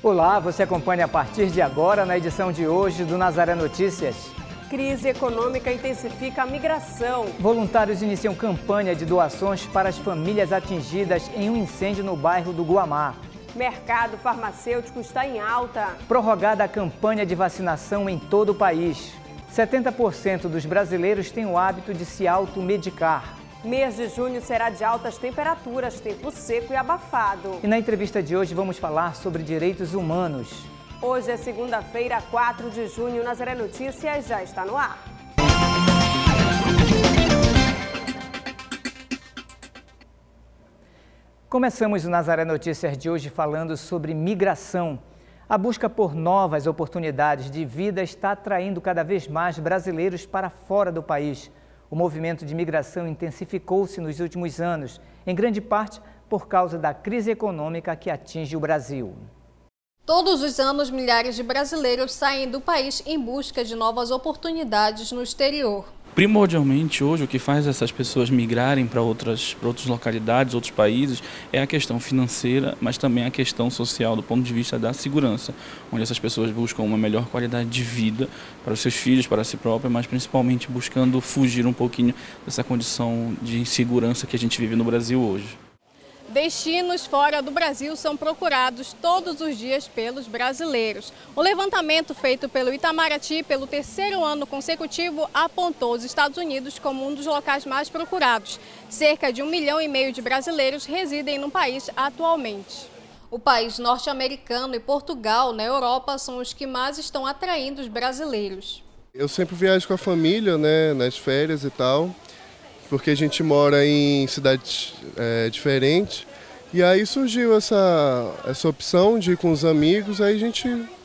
Olá, você acompanha a partir de agora na edição de hoje do Nazaré Notícias. Crise econômica intensifica a migração. Voluntários iniciam campanha de doações para as famílias atingidas em um incêndio no bairro do Guamá. Mercado farmacêutico está em alta. Prorrogada a campanha de vacinação em todo o país. 70% dos brasileiros têm o hábito de se automedicar. Mês de junho será de altas temperaturas, tempo seco e abafado. E na entrevista de hoje vamos falar sobre direitos humanos. Hoje é segunda-feira, 4 de junho. Nazaré Notícias já está no ar. Começamos o Nazaré Notícias de hoje falando sobre migração. A busca por novas oportunidades de vida está atraindo cada vez mais brasileiros para fora do país. O movimento de migração intensificou-se nos últimos anos, em grande parte por causa da crise econômica que atinge o Brasil. Todos os anos, milhares de brasileiros saem do país em busca de novas oportunidades no exterior. Primordialmente, hoje, o que faz essas pessoas migrarem para outras localidades, outros países, é a questão financeira, mas também a questão social, do ponto de vista da segurança, onde essas pessoas buscam uma melhor qualidade de vida para os seus filhos, para si própria, mas principalmente buscando fugir um pouquinho dessa condição de insegurança que a gente vive no Brasil hoje. Destinos fora do Brasil são procurados todos os dias pelos brasileiros. O levantamento feito pelo Itamaraty pelo terceiro ano consecutivo apontou os Estados Unidos como um dos locais mais procurados. Cerca de 1,5 milhão de brasileiros residem no país atualmente. O país norte-americano e Portugal, na Europa, são os que mais estão atraindo os brasileiros. Eu sempre viajo com a família, né, nas férias e tal, porque a gente mora em cidades diferentes. E aí surgiu essa opção de ir com os amigos, aí a gente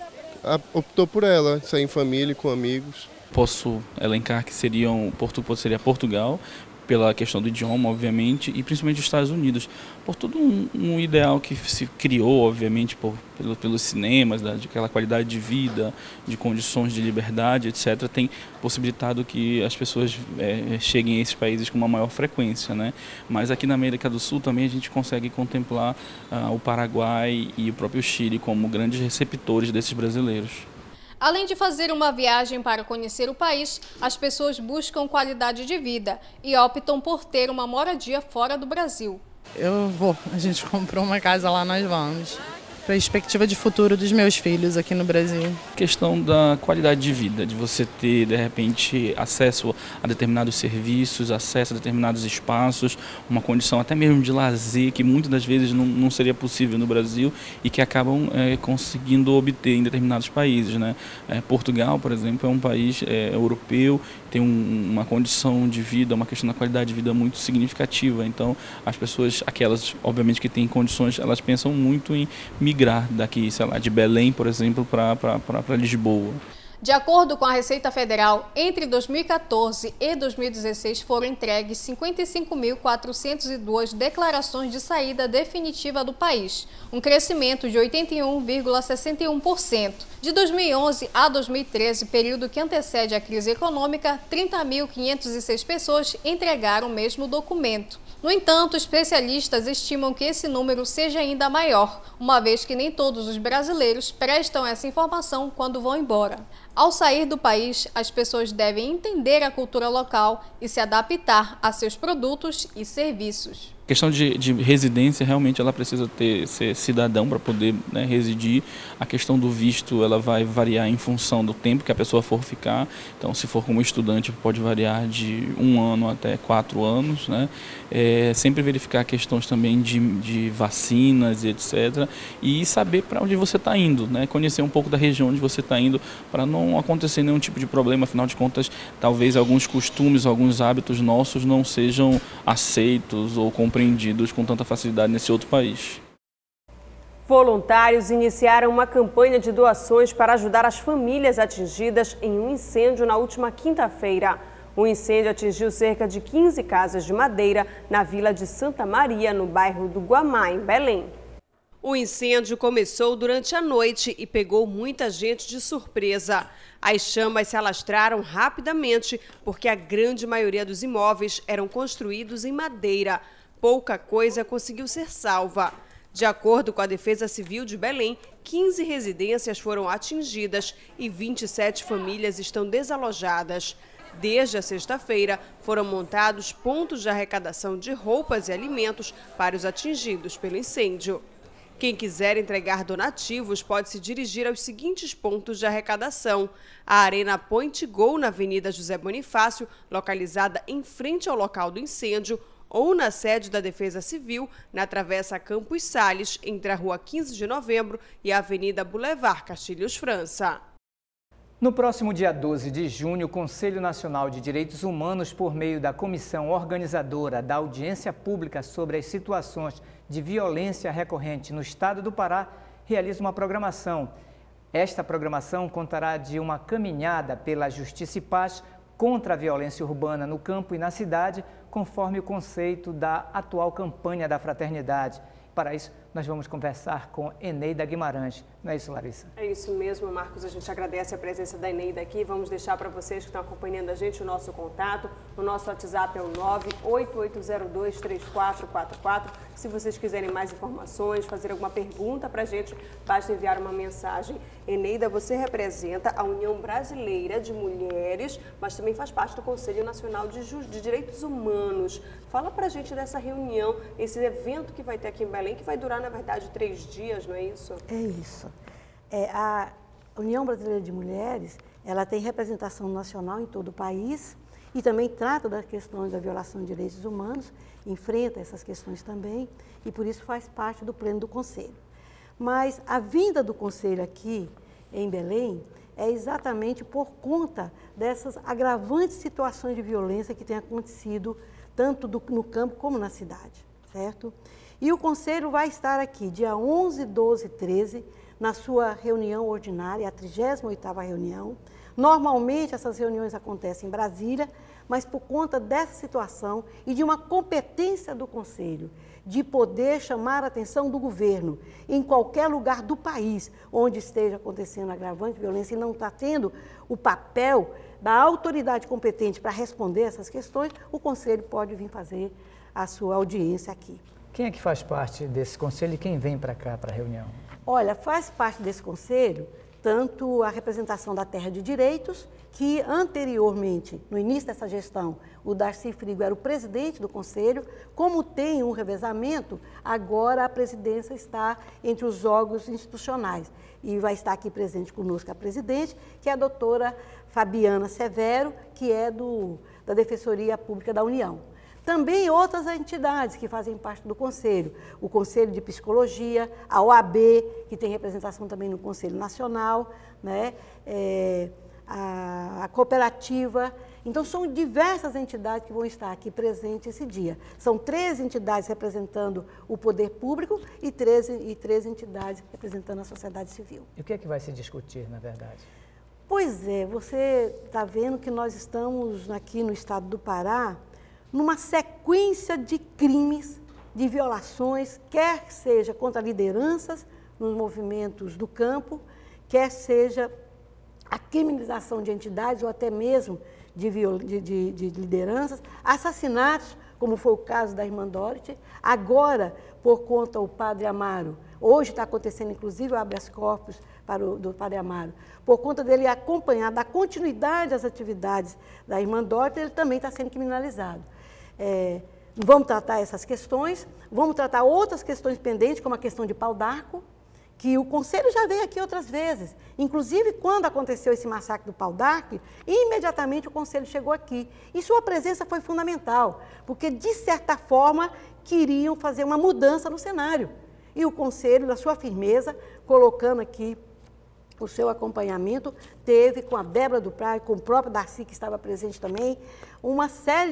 optou por ela, sair em família e com amigos. Posso elencar que seria Portugal, pela questão do idioma, obviamente, e principalmente os Estados Unidos, por todo um ideal que se criou, obviamente, pelos cinemas, de aquela qualidade de vida, de condições de liberdade, etc., tem possibilitado que as pessoas cheguem a esses países com uma maior frequência, né? Mas aqui na América do Sul também a gente consegue contemplar o Paraguai e o próprio Chile como grandes receptores desses brasileiros. Além de fazer uma viagem para conhecer o país, as pessoas buscam qualidade de vida e optam por ter uma moradia fora do Brasil. A gente comprou uma casa lá, nós vamos. Perspectiva de futuro dos meus filhos aqui no Brasil. Questão da qualidade de vida, de você ter, de repente, acesso a determinados serviços, acesso a determinados espaços, uma condição até mesmo de lazer, que muitas das vezes não seria possível no Brasil e que acabam conseguindo obter em determinados países, né? Portugal, por exemplo, é um país europeu, tem uma condição de vida, uma questão da qualidade de vida muito significativa. Então, as pessoas, aquelas, obviamente, que têm condições, elas pensam muito em migrar daqui, sei lá, de Belém, por exemplo, para Lisboa. De acordo com a Receita Federal, entre 2014 e 2016 foram entregues 55.402 declarações de saída definitiva do país, um crescimento de 81,61%. De 2011 a 2013, período que antecede a crise econômica, 30.506 pessoas entregaram o mesmo documento. No entanto, especialistas estimam que esse número seja ainda maior, uma vez que nem todos os brasileiros prestam essa informação quando vão embora. Ao sair do país, as pessoas devem entender a cultura local e se adaptar a seus produtos e serviços. A questão de residência, realmente, ela precisa ser cidadão para poder, né, residir. A questão do visto, ela vai variar em função do tempo que a pessoa for ficar. Então, se for como estudante, pode variar de 1 ano até 4 anos, né? Sempre verificar questões também de vacinas e etc. E saber para onde você está indo, né? Conhecer um pouco da região onde você está indo, para não acontecer nenhum tipo de problema. Afinal de contas, talvez alguns costumes, alguns hábitos nossos não sejam aceitos ou compreendidos com tanta facilidade nesse outro país. Voluntários iniciaram uma campanha de doações para ajudar as famílias atingidas em um incêndio na última quinta-feira. O incêndio atingiu cerca de 15 casas de madeira na vila de Santa Maria, no bairro do Guamá, em Belém. O incêndio começou durante a noite e pegou muita gente de surpresa. As chamas se alastraram rapidamente porque a grande maioria dos imóveis eram construídos em madeira. Pouca coisa conseguiu ser salva. De acordo com a Defesa Civil de Belém, 15 residências foram atingidas e 27 famílias estão desalojadas. Desde a sexta-feira, foram montados pontos de arrecadação de roupas e alimentos para os atingidos pelo incêndio. Quem quiser entregar donativos pode se dirigir aos seguintes pontos de arrecadação: a Arena Point Go, na Avenida José Bonifácio, localizada em frente ao local do incêndio, ou na sede da Defesa Civil, na Travessa Campos Sales, entre a Rua 15 de Novembro e a Avenida Boulevard Castilhos França. No próximo dia 12 de junho, o Conselho Nacional de Direitos Humanos, por meio da comissão organizadora da audiência pública sobre as situações de violência recorrente no estado do Pará, realiza uma programação. Esta programação contará de uma caminhada pela Justiça e Paz contra a violência urbana no campo e na cidade, conforme o conceito da atual campanha da fraternidade. Para isso, nós vamos conversar com Eneida Guimarães. Não é isso, Larissa? É isso mesmo, Marcos. A gente agradece a presença da Eneida aqui. Vamos deixar para vocês que estão acompanhando a gente o nosso contato. O nosso WhatsApp é o 988023444. Se vocês quiserem mais informações, fazer alguma pergunta para a gente, basta enviar uma mensagem. Eneida, você representa a União Brasileira de Mulheres, mas também faz parte do Conselho Nacional de Direitos Humanos. Fala para a gente dessa reunião, esse evento que vai ter aqui em Belém, que vai durar, na verdade, 3 dias, não é isso? É isso. A União Brasileira de Mulheres, ela tem representação nacional em todo o país e também trata das questões da violação de direitos humanos, enfrenta essas questões também e por isso faz parte do pleno do Conselho. Mas a vinda do Conselho aqui em Belém é exatamente por conta dessas agravantes situações de violência que têm acontecido tanto no campo como na cidade, certo? E o Conselho vai estar aqui dia 11, 12 e 13, na sua reunião ordinária, a 38ª reunião. Normalmente essas reuniões acontecem em Brasília, mas por conta dessa situação e de uma competência do Conselho de poder chamar a atenção do governo em qualquer lugar do país onde esteja acontecendo agravante violência e não está tendo o papel da autoridade competente para responder essas questões, o Conselho pode vir fazer a sua audiência aqui. Quem é que faz parte desse conselho e quem vem para cá, para a reunião? Olha, faz parte desse conselho tanto a representação da Terra de Direitos, que anteriormente, no início dessa gestão, o Darcy Frigo era o presidente do conselho, como tem um revezamento, agora a presidência está entre os órgãos institucionais. E vai estar aqui presente conosco a presidente, que é a doutora Fabiana Severo, que é da Defensoria Pública da União. Também outras entidades que fazem parte do Conselho, o Conselho de Psicologia, a OAB, que tem representação também no Conselho Nacional, né? A cooperativa. Então, são diversas entidades que vão estar aqui presentes esse dia. São 13 entidades representando o poder público e 13 entidades representando a sociedade civil. E o que é que vai se discutir, na verdade? Pois é, você está vendo que nós estamos aqui no estado do Pará, numa sequência de crimes, de violações, quer seja contra lideranças nos movimentos do campo, quer seja a criminalização de entidades ou até mesmo de lideranças, assassinatos, como foi o caso da irmã Dorothy, agora, por conta do Padre Amaro, hoje está acontecendo inclusive o habeas corpus do Padre Amaro, por conta dele acompanhar, dar continuidade às atividades da irmã Dorothy, ele também está sendo criminalizado. Vamos tratar essas questões, vamos tratar outras questões pendentes, como a questão de Pau d'Arco, que o Conselho já veio aqui outras vezes. Inclusive, quando aconteceu esse massacre do Pau d'Arco, imediatamente o Conselho chegou aqui. E sua presença foi fundamental, porque, de certa forma, queriam fazer uma mudança no cenário. E o Conselho, na sua firmeza, colocando aqui o seu acompanhamento, teve com a Débora do Praia, com o próprio Darcy, que estava presente também, uma série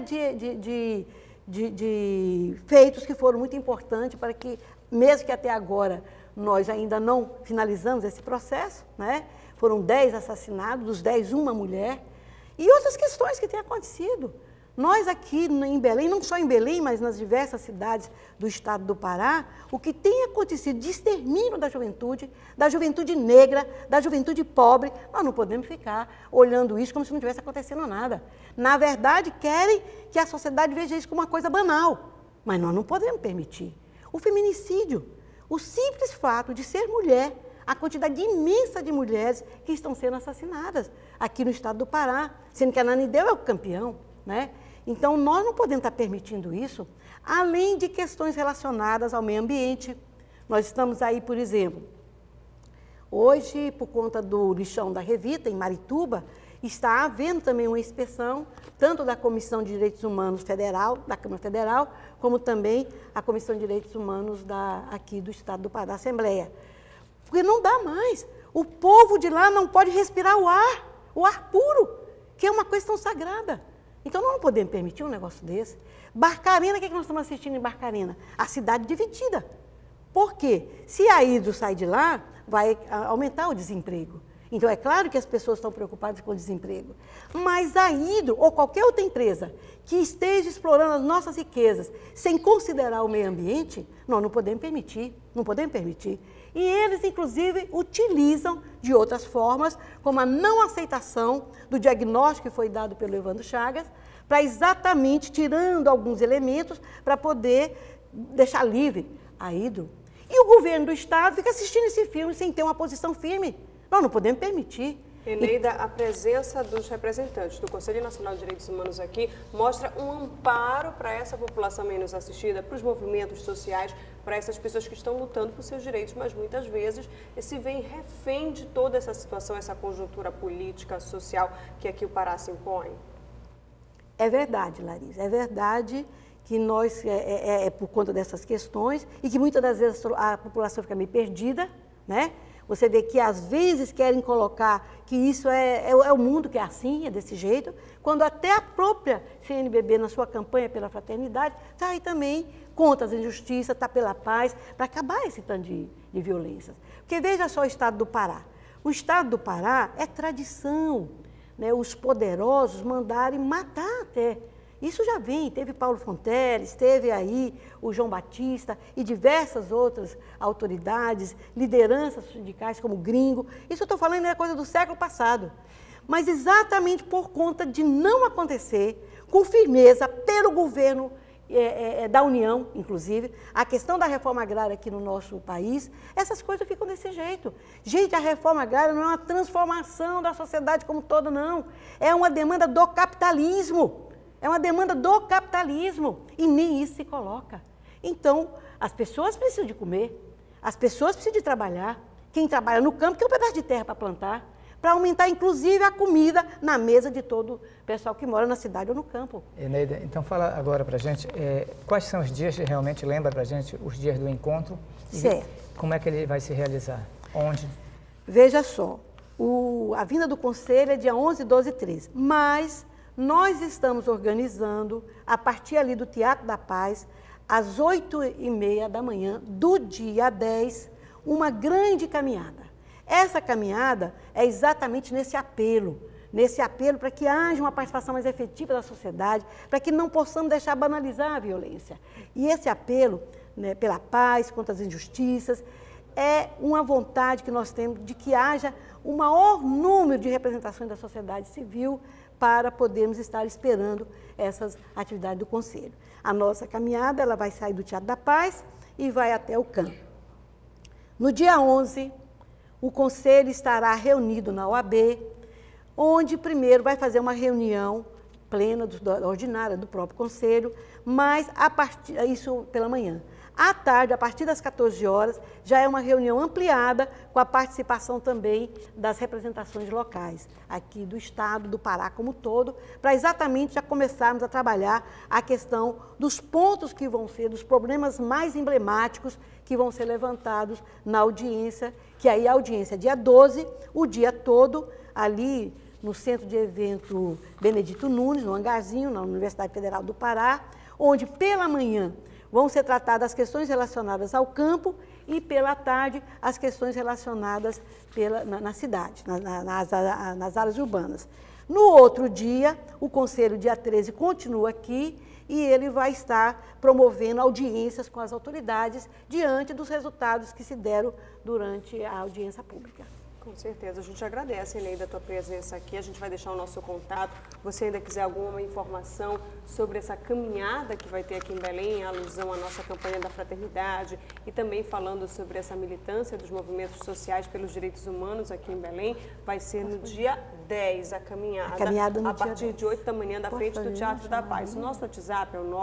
de feitos que foram muito importantes para que, mesmo que até agora nós ainda não finalizamos esse processo, né? Foram 10 assassinados, dos 10, uma mulher, e outras questões que têm acontecido. Nós aqui em Belém, não só em Belém, mas nas diversas cidades do estado do Pará, o que tem acontecido de extermínio da juventude negra, da juventude pobre, nós não podemos ficar olhando isso como se não estivesse acontecendo nada. Na verdade, querem que a sociedade veja isso como uma coisa banal, mas nós não podemos permitir. O feminicídio. O simples fato de ser mulher, a quantidade imensa de mulheres que estão sendo assassinadas aqui no estado do Pará, sendo que a Ananideu é o campeão, né? Então, nós não podemos estar permitindo isso, além de questões relacionadas ao meio ambiente. Nós estamos aí, por exemplo, hoje, por conta do lixão da Revita, em Marituba, está havendo também uma inspeção, tanto da Comissão de Direitos Humanos Federal, da Câmara Federal, como também a Comissão de Direitos Humanos aqui do Estado do Pará, da Assembleia. Porque não dá mais. O povo de lá não pode respirar o ar puro, que é uma coisa tão sagrada. Então, nós não podemos permitir um negócio desse. Barcarena, o que nós estamos assistindo em Barcarena? A cidade dividida. Por quê? Se a Hidro sair de lá, vai aumentar o desemprego. Então, é claro que as pessoas estão preocupadas com o desemprego. Mas a Hidro, ou qualquer outra empresa que esteja explorando as nossas riquezas sem considerar o meio ambiente, nós não podemos permitir, não podemos permitir. E eles, inclusive, utilizam de outras formas, como a não aceitação do diagnóstico que foi dado pelo Evandro Chagas, para exatamente tirando alguns elementos para poder deixar livre a Hidro. E o governo do Estado fica assistindo esse filme sem ter uma posição firme. Nós não podemos permitir. Eneida, a presença dos representantes do Conselho Nacional de Direitos Humanos aqui mostra um amparo para essa população menos assistida, para os movimentos sociais, para essas pessoas que estão lutando por seus direitos, mas muitas vezes se vem refém de toda essa situação, essa conjuntura política, social que aqui o Pará se impõe. É verdade, Larissa, é verdade que nós, é por conta dessas questões e que muitas das vezes a população fica meio perdida, né? Você vê que às vezes querem colocar que isso é o mundo que é assim, é desse jeito, quando até a própria CNBB, na sua campanha pela fraternidade, está aí também contra as injustiças, está pela paz, para acabar esse tanto de violências. Porque veja só o estado do Pará. O estado do Pará é tradição, né? Os poderosos mandarem matar até. Isso já vem, teve Paulo Fonteles, teve aí o João Batista e diversas outras autoridades, lideranças sindicais como o Gringo. Isso eu estou falando é coisa do século passado. Mas exatamente por conta de não acontecer com firmeza pelo governo da União, inclusive, a questão da reforma agrária aqui no nosso país, essas coisas ficam desse jeito. Gente, a reforma agrária não é uma transformação da sociedade como toda, não. É uma demanda do capitalismo. É uma demanda do capitalismo e nem isso se coloca. Então, as pessoas precisam de comer, as pessoas precisam de trabalhar. Quem trabalha no campo quer um pedaço de terra para plantar, para aumentar, inclusive, a comida na mesa de todo o pessoal que mora na cidade ou no campo. Eneida, então fala agora para a gente, quais são os dias, realmente lembra para a gente, os dias do encontro? Certo. Como é que ele vai se realizar? Onde? Veja só, a vinda do Conselho é dia 11, 12 e 13, mas nós estamos organizando, a partir ali do Teatro da Paz, às 8h30 da manhã do dia 10, uma grande caminhada. Essa caminhada é exatamente nesse apelo para que haja uma participação mais efetiva da sociedade, para que não possamos deixar banalizar a violência. E esse apelo, né, pela paz, contra as injustiças, é uma vontade que nós temos de que haja o maior número de representações da sociedade civil para podermos estar esperando essas atividades do Conselho. A nossa caminhada ela vai sair do Teatro da Paz e vai até o campo. No dia 11, o Conselho estará reunido na OAB, onde primeiro vai fazer uma reunião plena, ordinária do próprio Conselho, mas isso pela manhã. À tarde, a partir das 14 horas, já é uma reunião ampliada com a participação também das representações locais, aqui do Estado, do Pará como um todo, para exatamente já começarmos a trabalhar a questão dos pontos que vão ser, dos problemas mais emblemáticos que vão ser levantados na audiência, que aí a audiência é dia 12, o dia todo, ali no Centro de Evento Benedito Nunes, no hangarzinho, na Universidade Federal do Pará, onde pela manhã vão ser tratadas as questões relacionadas ao campo e, pela tarde, as questões relacionadas na cidade, nas áreas urbanas. No outro dia, o Conselho, dia 13, continua aqui e ele vai estar promovendo audiências com as autoridades diante dos resultados que se deram durante a audiência pública. Com certeza, a gente agradece, Eneida, a tua presença aqui. A gente vai deixar o nosso contato. Você ainda quiser alguma informação sobre essa caminhada que vai ter aqui em Belém, em alusão à nossa campanha da fraternidade e também falando sobre essa militância dos movimentos sociais pelos direitos humanos aqui em Belém, vai ser no dia 10 a caminhada a partir de 8 da manhã da frente do Teatro da Paz. O nosso WhatsApp é o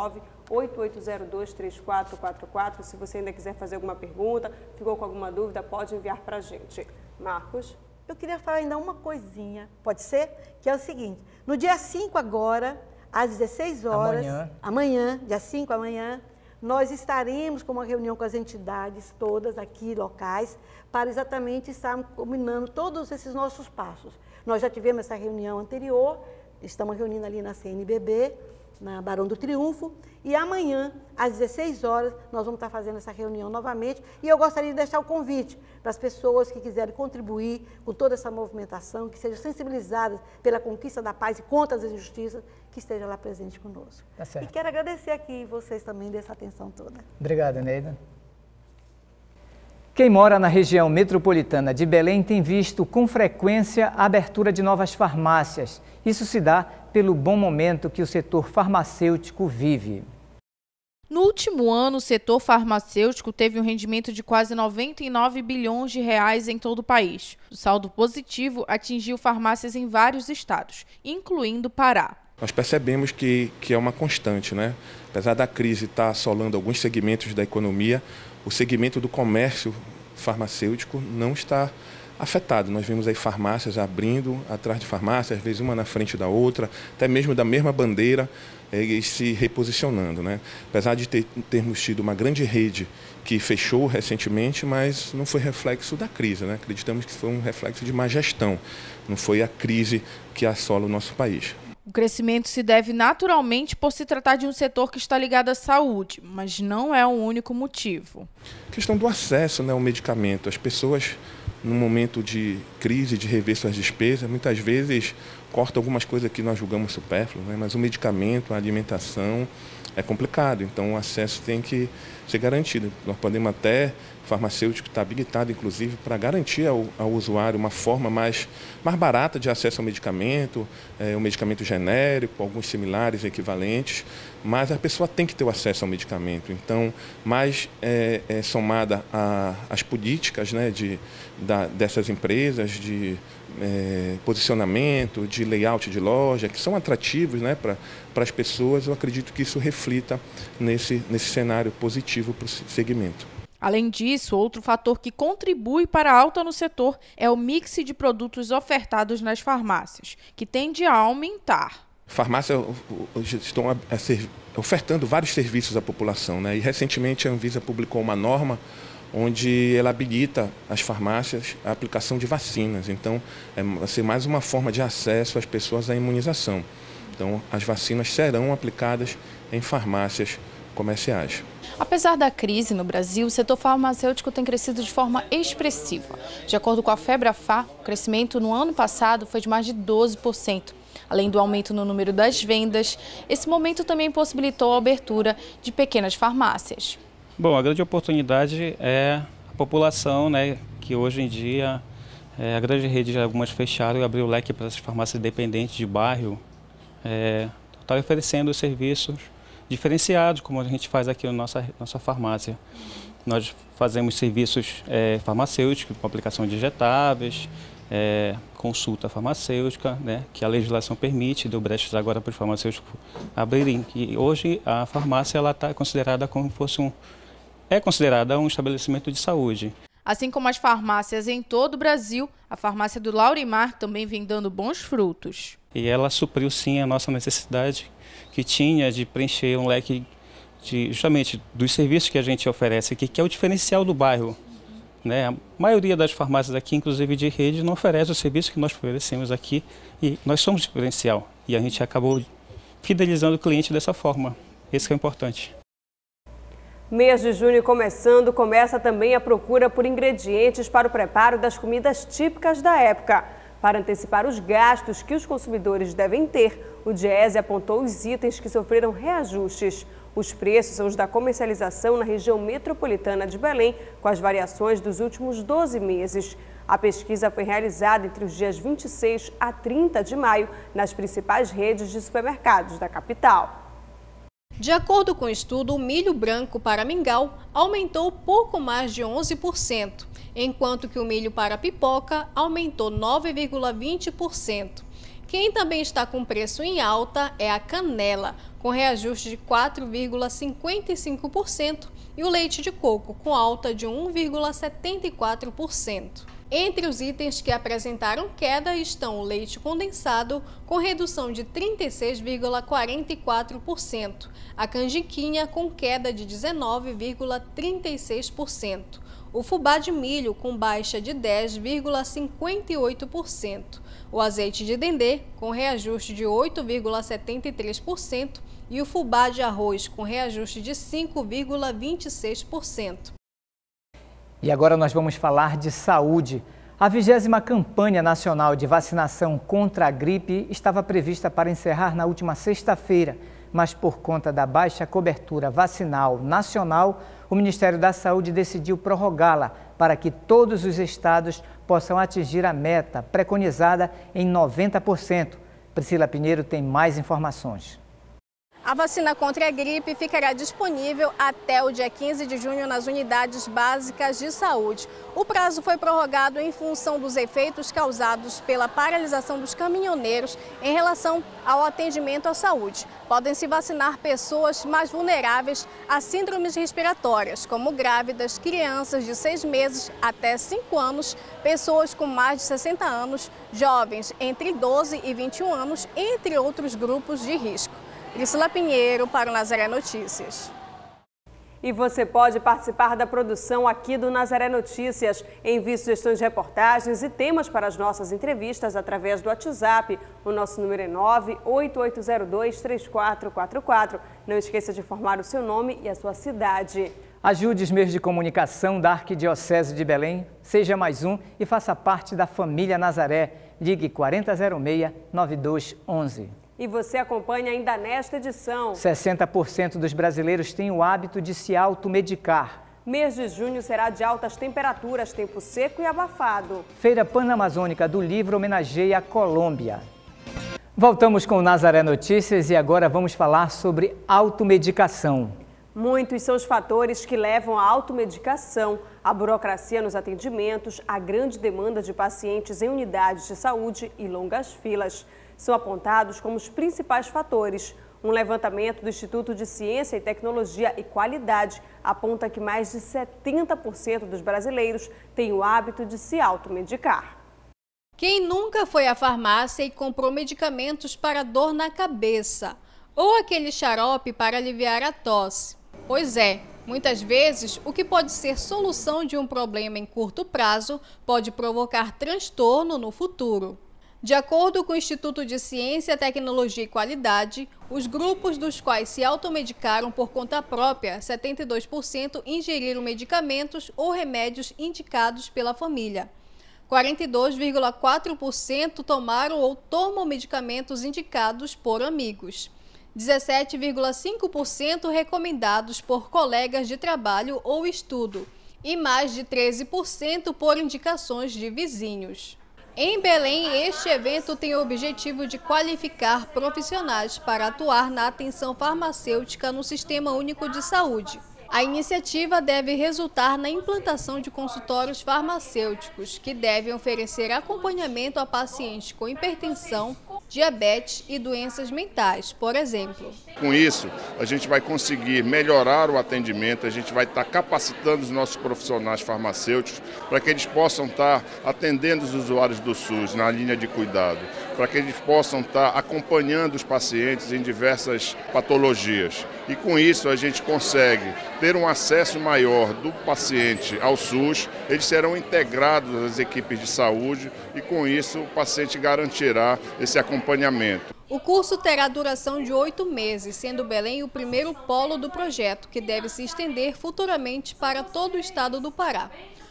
988023444. Se você ainda quiser fazer alguma pergunta, ficou com alguma dúvida, pode enviar para a gente. Marcos? Eu queria falar ainda uma coisinha, pode ser? Que é o seguinte, no dia 5 agora, às 16 horas, amanhã, dia 5 amanhã, nós estaremos com uma reunião com as entidades todas aqui locais, para exatamente estarmos combinando todos esses nossos passos. Nós já tivemos essa reunião anterior, estamos reunindo ali na CNBB, na Barão do Triunfo, e amanhã, às 16 horas, nós vamos estar fazendo essa reunião novamente, e eu gostaria de deixar o convite para as pessoas que quiserem contribuir com toda essa movimentação, que sejam sensibilizadas pela conquista da paz e contra as injustiças, que estejam lá presente conosco. Tá certo. E quero agradecer aqui vocês também dessa atenção toda. Obrigado, Eneida. Quem mora na região metropolitana de Belém tem visto com frequência a abertura de novas farmácias. Isso se dá pelo bom momento que o setor farmacêutico vive. No último ano, o setor farmacêutico teve um rendimento de quase 99 bilhões de reais em todo o país. O saldo positivo atingiu farmácias em vários estados, incluindo Pará. Nós percebemos que é uma constante, né? Apesar da crise estar assolando alguns segmentos da economia, o segmento do comércio farmacêutico não está afetado. Nós vimos aí farmácias abrindo atrás de farmácias, às vezes uma na frente da outra, até mesmo da mesma bandeira, e se reposicionando, né? Apesar de termos tido uma grande rede que fechou recentemente, mas não foi reflexo da crise, né? Acreditamos que foi um reflexo de má gestão, não foi a crise que assola o nosso país. O crescimento se deve naturalmente por se tratar de um setor que está ligado à saúde, mas não é o único motivo. A questão do acesso, né, ao medicamento. As pessoas, no momento de crise, de rever suas despesas, muitas vezes cortam algumas coisas que nós julgamos supérfluas, né, mas o medicamento, a alimentação é complicado, então o acesso tem que ser garantido. Nós podemos até, farmacêutico está habilitado, inclusive, para garantir ao usuário uma forma mais barata de acesso ao medicamento, um medicamento genérico, alguns similares, equivalentes, mas a pessoa tem que ter o acesso ao medicamento. Então, mais somada às políticas, né, dessas empresas, de posicionamento, de layout de loja, que são atrativos, né, para as pessoas, eu acredito que isso reflita nesse cenário positivo para o segmento. Além disso, outro fator que contribui para a alta no setor é o mix de produtos ofertados nas farmácias, que tende a aumentar. Farmácias estão ofertando vários serviços à população, né? E recentemente a Anvisa publicou uma norma onde ela habilita as farmácias a aplicação de vacinas. Então, vai ser mais uma forma de acesso às pessoas à imunização. Então, as vacinas serão aplicadas em farmácias comerciais. Apesar da crise no Brasil, o setor farmacêutico tem crescido de forma expressiva. De acordo com a FEBRAFAR, o crescimento no ano passado foi de mais de 12%. Além do aumento no número das vendas, esse momento também possibilitou a abertura de pequenas farmácias. Bom, a grande oportunidade é a população, né, que hoje em dia a grande rede, algumas fecharam e abriu o leque para as farmácias independentes de bairro, está oferecendo serviços diferenciados, como a gente faz aqui na nossa farmácia. Nós fazemos serviços farmacêuticos, com aplicação de injetáveis, consulta farmacêutica, né, que a legislação permite, deu brechas agora para os farmacêuticos abrirem. E hoje a farmácia está considerada como fosse considerada um estabelecimento de saúde. Assim como as farmácias em todo o Brasil, a farmácia do Laurimar também vem dando bons frutos. E ela supriu sim a nossa necessidade que tinha de preencher um leque justamente dos serviços que a gente oferece aqui, que é o diferencial do bairro, né? A maioria das farmácias aqui, inclusive de rede, não oferece o serviço que nós oferecemos aqui e nós somos diferencial. E a gente acabou fidelizando o cliente dessa forma. Esse que é o importante. Mês de junho começando, começa também a procura por ingredientes para o preparo das comidas típicas da época. Para antecipar os gastos que os consumidores devem ter, o Diese apontou os itens que sofreram reajustes. Os preços são os da comercialização na região metropolitana de Belém, com as variações dos últimos 12 meses. A pesquisa foi realizada entre os dias 26 a 30 de maio nas principais redes de supermercados da capital. De acordo com o estudo, o milho branco para mingau aumentou pouco mais de 11%, enquanto que o milho para pipoca aumentou 9,20%. Quem também está com preço em alta é a canela, com reajuste de 4,55%, e o leite de coco, com alta de 1,74%. Entre os itens que apresentaram queda estão o leite condensado, com redução de 36,44%, a canjiquinha, com queda de 19,36%, o fubá de milho, com baixa de 10,58%, o azeite de dendê, com reajuste de 8,73%, e o fubá de arroz, com reajuste de 5,26%. E agora nós vamos falar de saúde. A 20ª campanha nacional de vacinação contra a gripe estava prevista para encerrar na última sexta-feira, mas por conta da baixa cobertura vacinal nacional, o Ministério da Saúde decidiu prorrogá-la para que todos os estados possam atingir a meta preconizada em 90%. Priscila Pinheiro tem mais informações. A vacina contra a gripe ficará disponível até o dia 15 de junho nas unidades básicas de saúde. O prazo foi prorrogado em função dos efeitos causados pela paralisação dos caminhoneiros em relação ao atendimento à saúde. Podem se vacinar pessoas mais vulneráveis a síndromes respiratórias, como grávidas, crianças de 6 meses até 5 anos, pessoas com mais de 60 anos, jovens entre 12 e 21 anos, entre outros grupos de risco. Priscila Pinheiro para o Nazaré Notícias. E você pode participar da produção aqui do Nazaré Notícias. Envie sugestões de reportagens e temas para as nossas entrevistas através do WhatsApp. O nosso número é 98802-3444. Não esqueça de informar o seu nome e a sua cidade. Ajude os meios de comunicação da Arquidiocese de Belém. Seja mais um e faça parte da família Nazaré. Ligue 4006-9211. E você acompanha ainda nesta edição. 60% dos brasileiros têm o hábito de se automedicar. Mês de junho será de altas temperaturas, tempo seco e abafado. Feira Panamazônica do Livro homenageia a Colômbia. Voltamos com o Nazaré Notícias e agora vamos falar sobre automedicação. Muitos são os fatores que levam à automedicação. A burocracia nos atendimentos, a grande demanda de pacientes em unidades de saúde e longas filas são apontados como os principais fatores. Um levantamento do Instituto de Ciência e Tecnologia e Qualidade aponta que mais de 70% dos brasileiros têm o hábito de se automedicar. Quem nunca foi à farmácia e comprou medicamentos para dor na cabeça? Ou aquele xarope para aliviar a tosse? Pois é, muitas vezes o que pode ser solução de um problema em curto prazo pode provocar transtorno no futuro. De acordo com o Instituto de Ciência, Tecnologia e Qualidade, os grupos dos quais se automedicaram por conta própria, 72% ingeriram medicamentos ou remédios indicados pela família. 42,4% tomaram ou tomam medicamentos indicados por amigos. 17,5% recomendados por colegas de trabalho ou estudo. E mais de 13% por indicações de vizinhos. Em Belém, este evento tem o objetivo de qualificar profissionais para atuar na atenção farmacêutica no Sistema Único de Saúde. A iniciativa deve resultar na implantação de consultórios farmacêuticos, que devem oferecer acompanhamento a pacientes com hipertensão, diabetes e doenças mentais, por exemplo. Com isso, a gente vai conseguir melhorar o atendimento, a gente vai estar capacitando os nossos profissionais farmacêuticos para que eles possam estar atendendo os usuários do SUS na linha de cuidado, para que eles possam estar acompanhando os pacientes em diversas patologias. E com isso a gente consegue ter um acesso maior do paciente ao SUS, eles serão integrados às equipes de saúde e com isso o paciente garantirá esse acompanhamento. O curso terá duração de 8 meses, sendo Belém o primeiro polo do projeto, que deve se estender futuramente para todo o estado do Pará.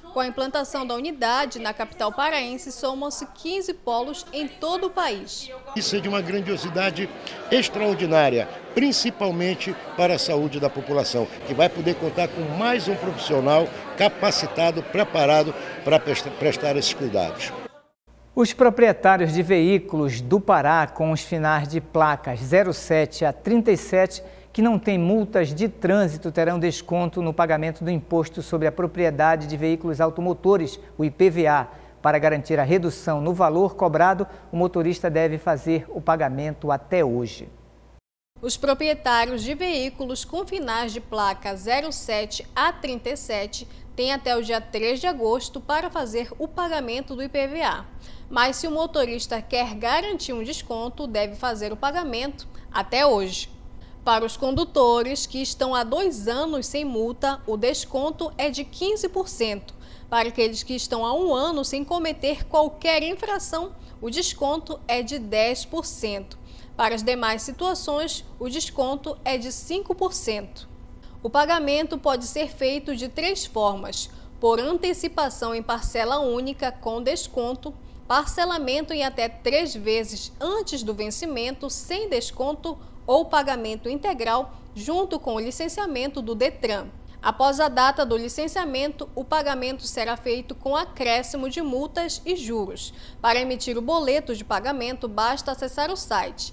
Com a implantação da unidade na capital paraense, somam-se 15 polos em todo o país. Isso é de uma grandiosidade extraordinária, principalmente para a saúde da população, que vai poder contar com mais um profissional capacitado, preparado para prestar esses cuidados. Os proprietários de veículos do Pará com os finais de placas 07 a 37 que não têm multas de trânsito terão desconto no pagamento do Imposto sobre a Propriedade de Veículos Automotores, o IPVA. Para garantir a redução no valor cobrado, o motorista deve fazer o pagamento até hoje. Os proprietários de veículos com finais de placa 07 a 37 têm até o dia 3 de agosto para fazer o pagamento do IPVA. Mas se o motorista quer garantir um desconto, deve fazer o pagamento até hoje. Para os condutores que estão há 2 anos sem multa, o desconto é de 15%. Para aqueles que estão há 1 ano sem cometer qualquer infração, o desconto é de 10%. Para as demais situações, o desconto é de 5%. O pagamento pode ser feito de 3 formas: por antecipação em parcela única com desconto, parcelamento em até 3 vezes antes do vencimento sem desconto ou pagamento integral junto com o licenciamento do Detran. Após a data do licenciamento, o pagamento será feito com acréscimo de multas e juros. Para emitir o boleto de pagamento, basta acessar o site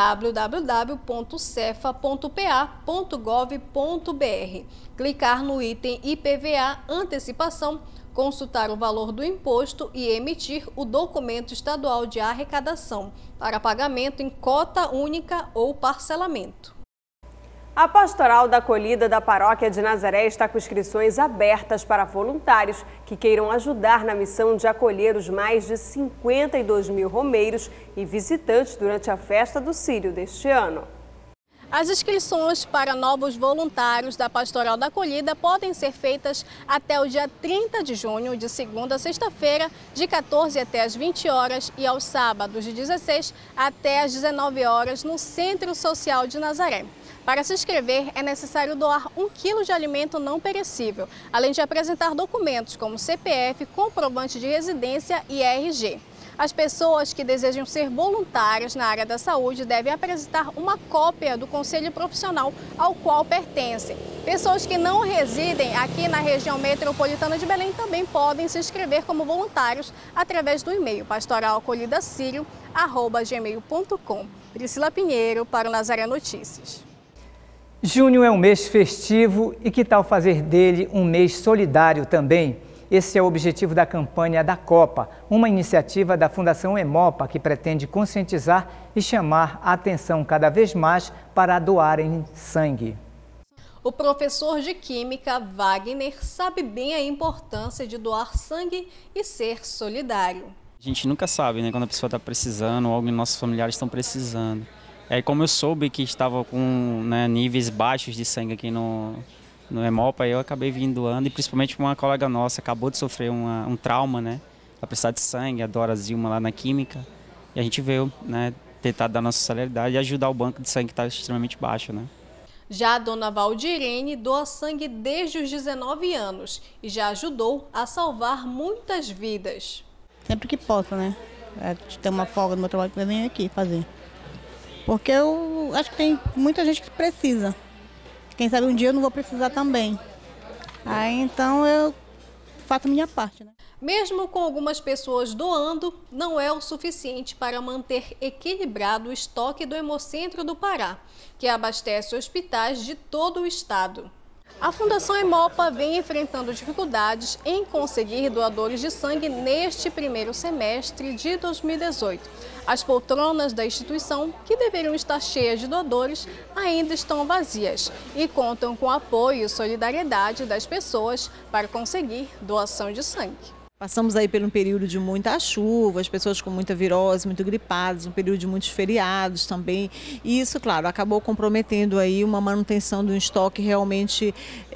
www.cefa.pa.gov.br, clicar no item IPVA Antecipação, consultar o valor do imposto e emitir o documento estadual de arrecadação para pagamento em cota única ou parcelamento. A Pastoral da Acolhida da Paróquia de Nazaré está com inscrições abertas para voluntários que queiram ajudar na missão de acolher os mais de 52 mil romeiros e visitantes durante a festa do Círio deste ano. As inscrições para novos voluntários da Pastoral da Acolhida podem ser feitas até o dia 30 de junho, de segunda a sexta-feira, de 14 até as 20 horas e aos sábados, de 16 até as 19 horas, no Centro Social de Nazaré. Para se inscrever, é necessário doar 1 quilo de alimento não perecível, além de apresentar documentos como CPF, comprovante de residência e RG. As pessoas que desejam ser voluntárias na área da saúde devem apresentar uma cópia do conselho profissional ao qual pertencem. Pessoas que não residem aqui na região metropolitana de Belém também podem se inscrever como voluntários através do e-mail pastoralacolhidacirio@gmail.com. Priscila Pinheiro para o Nazaré Notícias. Junho é um mês festivo e que tal fazer dele um mês solidário também? Esse é o objetivo da campanha da Copa, uma iniciativa da Fundação Hemopa que pretende conscientizar e chamar a atenção cada vez mais para doarem sangue. O professor de Química, Wagner, sabe bem a importância de doar sangue e ser solidário. A gente nunca sabe, né, quando a pessoa está precisando ou alguém dos nossos familiares estão precisando. Como eu soube que estava com, né, níveis baixos de sangue aqui no Hemopa, eu acabei vindo doando, e principalmente uma colega nossa acabou de sofrer um trauma, né? Ela precisava de sangue, a Dora Zilma lá na Química, e a gente veio, né, tentar dar nossa solidariedade e ajudar o banco de sangue que está extremamente baixo, né? Já a dona Valdirene doa sangue desde os 19 anos e já ajudou a salvar muitas vidas. Sempre que posso, né? Ter uma folga no meu trabalho que eu venho aqui fazer. Porque eu acho que tem muita gente que precisa. Quem sabe um dia eu não vou precisar também. Aí então eu faço a minha parte, né? Mesmo com algumas pessoas doando, não é o suficiente para manter equilibrado o estoque do Hemocentro do Pará, que abastece hospitais de todo o estado. A Fundação Hemopa vem enfrentando dificuldades em conseguir doadores de sangue neste primeiro semestre de 2018. As poltronas da instituição, que deveriam estar cheias de doadores, ainda estão vazias e contam com apoio e solidariedade das pessoas para conseguir doação de sangue. Passamos aí por um período de muita chuva, as pessoas com muita virose, muito gripadas, um período de muitos feriados também. E isso, claro, acabou comprometendo aí uma manutenção de um estoque realmente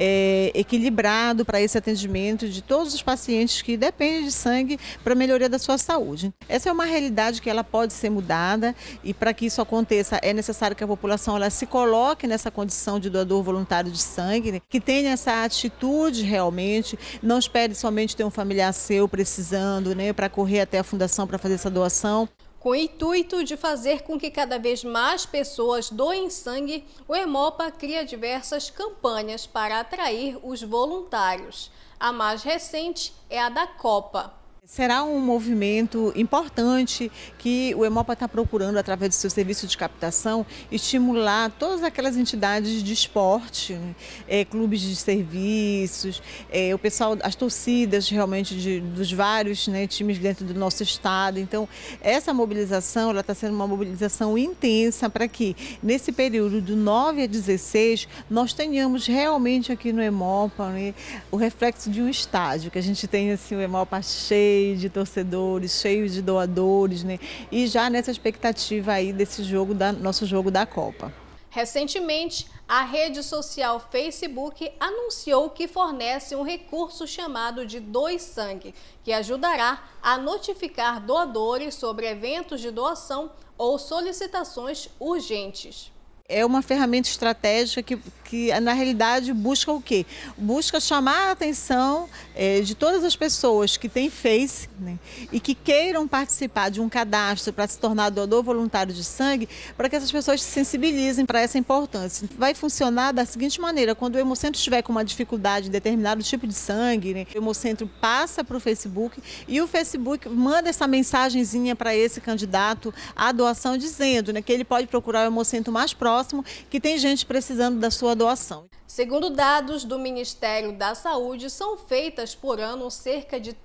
equilibrado para esse atendimento de todos os pacientes que dependem de sangue para a melhoria da sua saúde. Essa é uma realidade que ela pode ser mudada e para que isso aconteça é necessário que a população ela se coloque nessa condição de doador voluntário de sangue, né? Que tenha essa atitude realmente, não espere somente ter um familiar precisando, né, para correr até a fundação para fazer essa doação. Com o intuito de fazer com que cada vez mais pessoas doem sangue, o Hemopa cria diversas campanhas para atrair os voluntários. A mais recente é a da Copa. Será um movimento importante que o Hemopa está procurando, através do seu serviço de captação, estimular todas aquelas entidades de esporte, clubes de serviços, o pessoal, as torcidas realmente dos vários, né, times dentro do nosso estado. Então, essa mobilização está sendo uma mobilização intensa para que, nesse período do 9 a 16, nós tenhamos realmente aqui no Hemopa, né, o reflexo de um estádio, que a gente tem assim, o Hemopa cheio de torcedores, cheio de doadores, né? E já nessa expectativa aí desse jogo, nosso jogo da Copa. Recentemente, a rede social Facebook anunciou que fornece um recurso chamado de Doe Sangue, que ajudará a notificar doadores sobre eventos de doação ou solicitações urgentes. É uma ferramenta estratégica que na realidade busca o quê? Busca chamar a atenção de todas as pessoas que têm Face, né, e que queiram participar de um cadastro para se tornar doador voluntário de sangue, para que essas pessoas se sensibilizem para essa importância. Vai funcionar da seguinte maneira: quando o Hemocentro estiver com uma dificuldade em determinado tipo de sangue, né, o Hemocentro passa para o Facebook e o Facebook manda essa mensagenzinha para esse candidato à doação, dizendo, né, que ele pode procurar o Hemocentro mais próximo, que tem gente precisando da sua doação. Segundo dados do Ministério da Saúde, são feitas por ano cerca de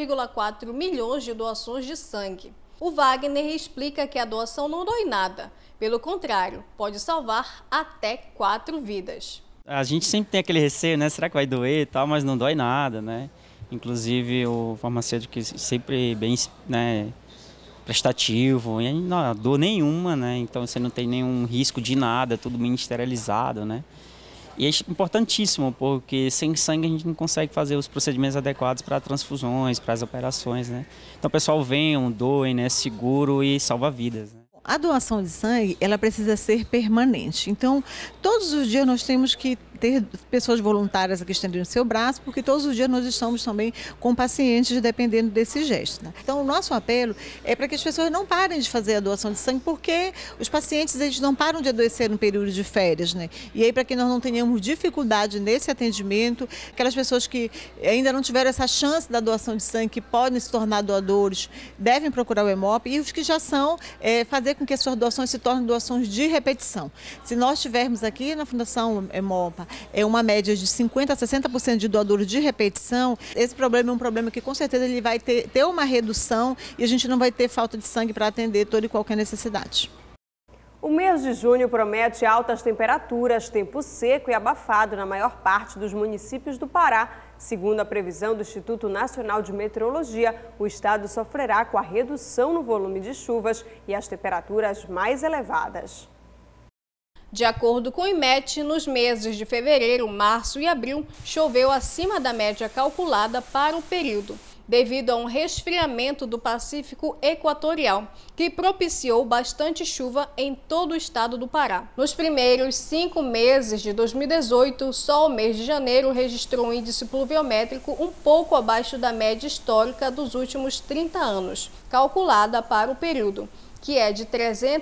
3,4 milhões de doações de sangue. O Wagner explica que a doação não dói nada. Pelo contrário, pode salvar até 4 vidas. A gente sempre tem aquele receio, né? Será que vai doer e tal, mas não dói nada, né? Inclusive o farmacêutico sempre bem, né, prestativo, e não dor nenhuma, né? Então você não tem nenhum risco de nada, tudo bem esterilizado, né? E é importantíssimo, porque sem sangue a gente não consegue fazer os procedimentos adequados para transfusões, para as operações, né? Então o pessoal venham, doem, né? Seguro e salva vidas, né? A doação de sangue, ela precisa ser permanente. Então, todos os dias nós temos que ter pessoas voluntárias aqui estendendo o seu braço, porque todos os dias nós estamos também com pacientes dependendo desse gesto, né? Então, o nosso apelo é para que as pessoas não parem de fazer a doação de sangue, porque os pacientes eles não param de adoecer no período de férias, né? E aí, para que nós não tenhamos dificuldade nesse atendimento, aquelas pessoas que ainda não tiveram essa chance da doação de sangue, que podem se tornar doadores, devem procurar o Hemopa, e os que já são, fazer com que as suas doações se tornem doações de repetição. Se nós tivermos aqui na Fundação Hemopa uma média de 50% a 60% de doadores de repetição, esse problema é um problema que com certeza ele vai ter uma redução e a gente não vai ter falta de sangue para atender toda e qualquer necessidade. O mês de junho promete altas temperaturas, tempo seco e abafado na maior parte dos municípios do Pará. Segundo a previsão do Instituto Nacional de Meteorologia, o estado sofrerá com a redução no volume de chuvas e as temperaturas mais elevadas. De acordo com o IMET, nos meses de fevereiro, março e abril, choveu acima da média calculada para o período, devido a um resfriamento do Pacífico Equatorial, que propiciou bastante chuva em todo o estado do Pará. Nos primeiros 5 meses de 2018, só o mês de janeiro registrou um índice pluviométrico um pouco abaixo da média histórica dos últimos 30 anos, calculada para o período, que é de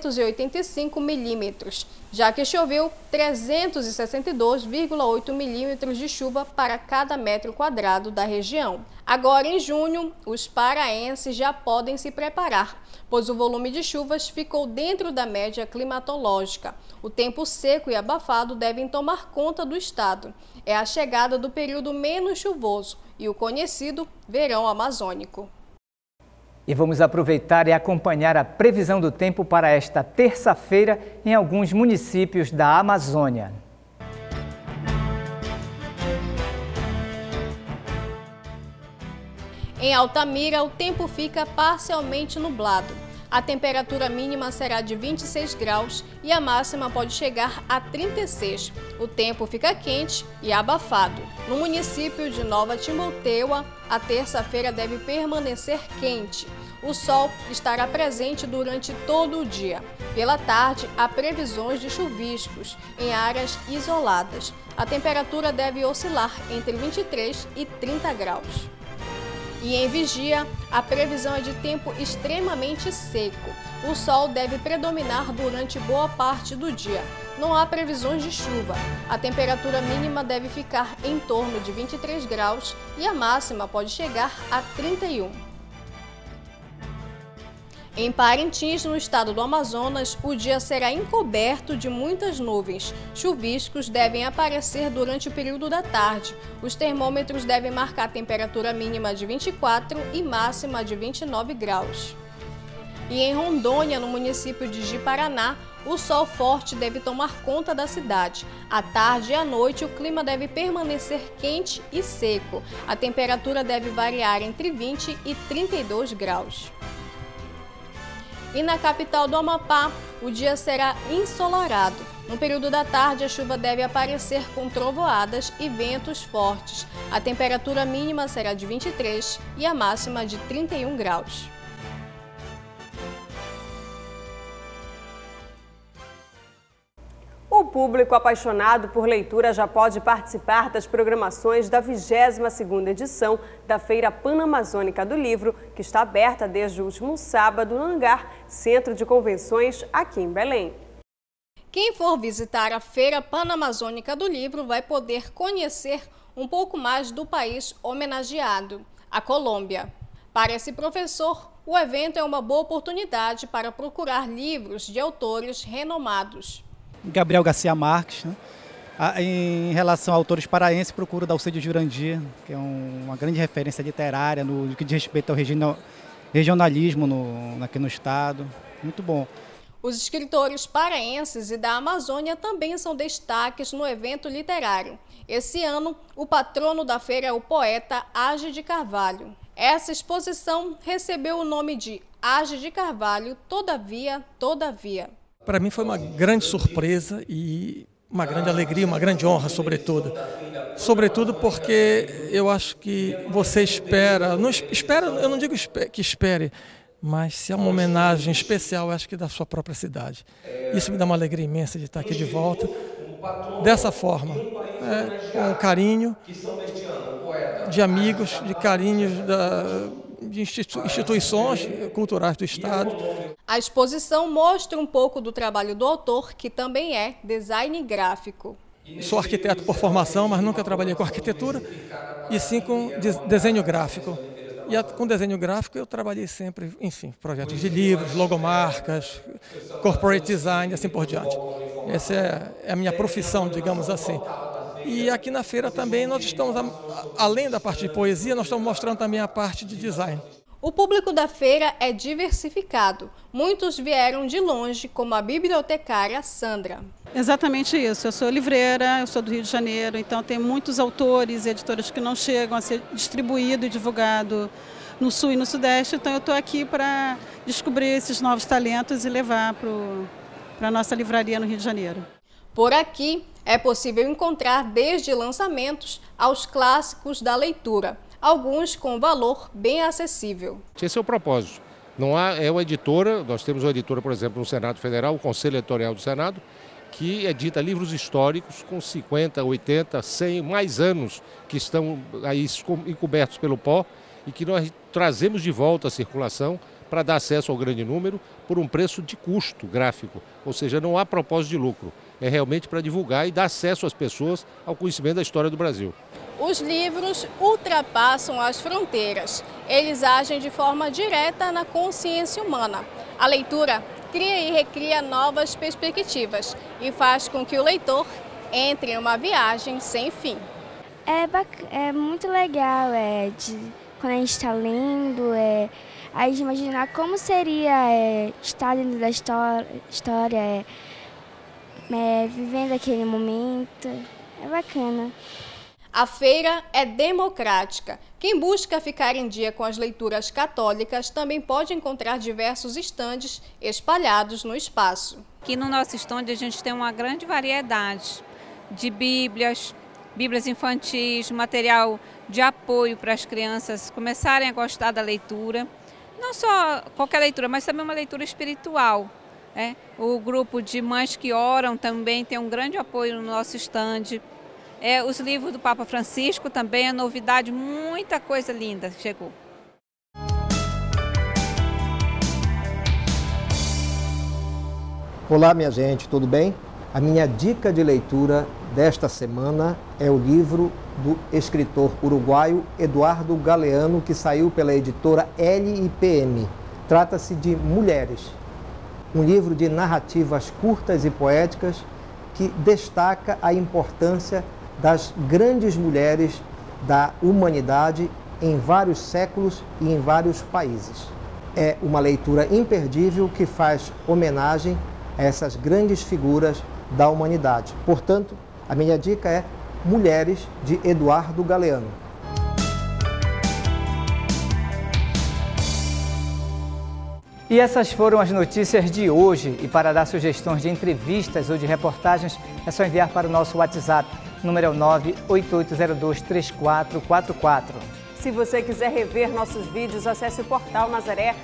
385 milímetros, já que choveu 362,8 milímetros de chuva para cada metro quadrado da região. Agora, em junho, os paraenses já podem se preparar, pois o volume de chuvas ficou dentro da média climatológica. O tempo seco e abafado devem tomar conta do estado. É a chegada do período menos chuvoso e o conhecido verão amazônico. E vamos aproveitar e acompanhar a previsão do tempo para esta terça-feira em alguns municípios da Amazônia. Em Altamira, o tempo fica parcialmente nublado. A temperatura mínima será de 26 graus e a máxima pode chegar a 36. O tempo fica quente e abafado. No município de Nova Timóteo, a terça-feira deve permanecer quente. O sol estará presente durante todo o dia. Pela tarde, há previsões de chuviscos em áreas isoladas. A temperatura deve oscilar entre 23 e 30 graus. E em Vigia, a previsão é de tempo extremamente seco. O sol deve predominar durante boa parte do dia. Não há previsões de chuva. A temperatura mínima deve ficar em torno de 23 graus e a máxima pode chegar a 31. Em Parintins, no estado do Amazonas, o dia será encoberto de muitas nuvens. Chuviscos devem aparecer durante o período da tarde. Os termômetros devem marcar temperatura mínima de 24 e máxima de 29 graus. E em Rondônia, no município de Ji-Paraná, o sol forte deve tomar conta da cidade. À tarde e à noite, o clima deve permanecer quente e seco. A temperatura deve variar entre 20 e 32 graus. E na capital do Amapá, o dia será ensolarado. No período da tarde, a chuva deve aparecer com trovoadas e ventos fortes. A temperatura mínima será de 23 e a máxima de 31 graus. O público apaixonado por leitura já pode participar das programações da 22ª edição da Feira Panamazônica do Livro, que está aberta desde o último sábado no hangar Centro de Convenções, aqui em Belém. Quem for visitar a Feira Panamazônica do Livro vai poder conhecer um pouco mais do país homenageado, a Colômbia. Para esse professor, o evento é uma boa oportunidade para procurar livros de autores renomados. Gabriel Garcia Marques, né? Em relação a autores paraenses, procuro Dalcídio Jurandir, que é uma grande referência literária no que diz respeito ao regionalismo aqui no estado. Muito bom. Os escritores paraenses e da Amazônia também são destaques no evento literário. Esse ano, o patrono da feira é o poeta Age de Carvalho. Essa exposição recebeu o nome de Age de Carvalho, Todavia, Todavia. Para mim foi uma grande surpresa e uma grande alegria, uma grande honra, sobretudo. Sobretudo porque eu acho que você espera, eu não digo que espere, mas se é uma homenagem especial, eu acho que da sua própria cidade. Isso me dá uma alegria imensa de estar aqui de volta, dessa forma, com carinho de amigos, de carinho de instituições culturais do estado. A exposição mostra um pouco do trabalho do autor, que também é design gráfico. Sou arquiteto por formação, mas nunca trabalhei com arquitetura, e sim com desenho gráfico. E com desenho gráfico eu trabalhei sempre, enfim, projetos de livros, logomarcas, corporate design, assim por diante. Essa é a minha profissão, digamos assim. E aqui na feira também nós estamos, além da parte de poesia, nós estamos mostrando também a parte de design. O público da feira é diversificado. Muitos vieram de longe, como a bibliotecária Sandra. Exatamente isso. Eu sou livreira, eu sou do Rio de Janeiro, então tem muitos autores e editoras que não chegam a ser distribuído e divulgado no Sul e no Sudeste. Então eu estou aqui para descobrir esses novos talentos e levar para a nossa livraria no Rio de Janeiro. Por aqui é possível encontrar desde lançamentos aos clássicos da leitura, alguns com valor bem acessível. Esse é o propósito. Não é uma editora, nós temos uma editora, por exemplo, no Senado Federal, o Conselho Editorial do Senado, que edita livros históricos com 50, 80, 100, mais anos que estão aí encobertos pelo pó e que nós trazemos de volta à circulação para dar acesso ao grande número por um preço de custo gráfico, ou seja, não há propósito de lucro, é realmente para divulgar e dar acesso às pessoas ao conhecimento da história do Brasil. Os livros ultrapassam as fronteiras, eles agem de forma direta na consciência humana. A leitura cria e recria novas perspectivas e faz com que o leitor entre em uma viagem sem fim. É muito legal, quando a gente está lendo, a gente imaginar como seria estar dentro da história, vivendo aquele momento, é bacana. A feira é democrática. Quem busca ficar em dia com as leituras católicas também pode encontrar diversos estandes espalhados no espaço. Aqui no nosso estande a gente tem uma grande variedade de bíblias infantis, material de apoio para as crianças começarem a gostar da leitura. Não só qualquer leitura, mas também uma leitura espiritual. O grupo de mães que oram também tem um grande apoio no nosso estande. Os livros do Papa Francisco também é novidade, muita coisa linda chegou. Olá, minha gente, tudo bem? A minha dica de leitura desta semana é o livro do escritor uruguaio Eduardo Galeano, que saiu pela editora LIPM. Trata-se de Mulheres, um livro de narrativas curtas e poéticas que destaca a importância das grandes mulheres da humanidade em vários séculos e em vários países. É uma leitura imperdível que faz homenagem a essas grandes figuras da humanidade. Portanto, a minha dica é Mulheres, de Eduardo Galeano. E essas foram as notícias de hoje. E para dar sugestões de entrevistas ou de reportagens, é só enviar para o nosso WhatsApp. O número é o 988023444. Se você quiser rever nossos vídeos, acesse o portal Nazaré,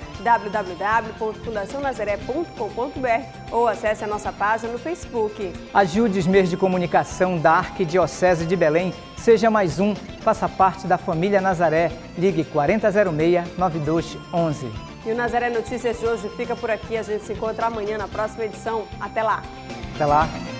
www.fundacionazaré.com.br, ou acesse a nossa página no Facebook. Ajude os meios de comunicação da Arquidiocese de Belém. Seja mais um, faça parte da família Nazaré. Ligue 4006-9211. E o Nazaré Notícias de hoje fica por aqui. A gente se encontra amanhã na próxima edição. Até lá! Até lá!